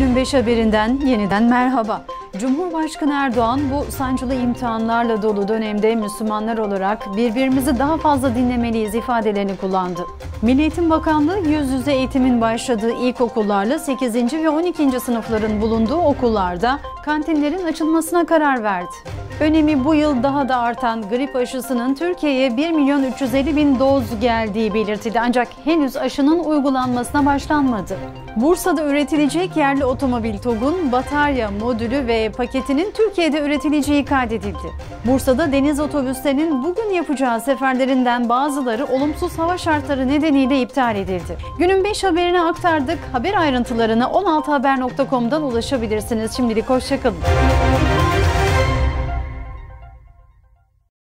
Günün 5 haberinden yeniden merhaba. Cumhurbaşkanı Erdoğan bu sancılı imtihanlarla dolu dönemde Müslümanlar olarak birbirimizi daha fazla dinlemeliyiz ifadelerini kullandı. Milli Eğitim Bakanlığı yüz yüze eğitimin başladığı ilkokullarla 8. ve 12. sınıfların bulunduğu okullarda kantinlerin açılmasına karar verdi. Önemi bu yıl daha da artan grip aşısının Türkiye'ye 1.350.000 doz geldiği belirtildi ancak henüz aşının uygulanmasına başlanmadı. Bursa'da üretilecek yerli otomobil TOG'un batarya modülü ve paketinin Türkiye'de üretileceği kaydedildi. Bursa'da deniz otobüslerinin bugün yapacağı seferlerinden bazıları olumsuz hava şartları nedeniyle iptal edildi. Günün 5 haberini aktardık. Haber ayrıntılarına 16haber.com'dan ulaşabilirsiniz. Şimdilik hoşça kalın.